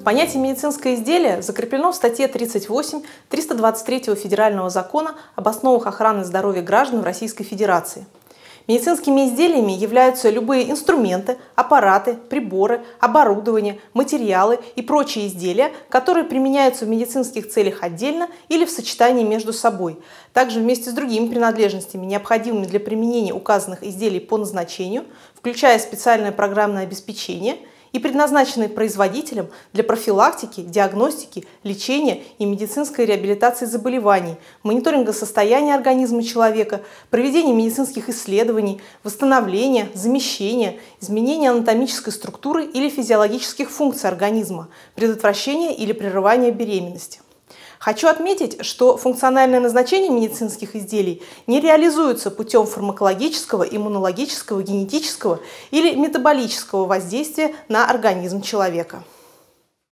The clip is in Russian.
Понятие «медицинское изделие» закреплено в статье 38 323 Федерального закона об основах охраны здоровья граждан в Российской Федерации. Медицинскими изделиями являются любые инструменты, аппараты, приборы, оборудование, материалы и прочие изделия, которые применяются в медицинских целях отдельно или в сочетании между собой, также вместе с другими принадлежностями, необходимыми для применения указанных изделий по назначению, включая специальное программное обеспечение, и предназначенные производителем для профилактики, диагностики, лечения и медицинской реабилитации заболеваний, мониторинга состояния организма человека, проведения медицинских исследований, восстановления, замещения, изменения анатомической структуры или физиологических функций организма, предотвращения или прерывания беременности. Хочу отметить, что функциональное назначение медицинских изделий не реализуется путем фармакологического, иммунологического, генетического или метаболического воздействия на организм человека.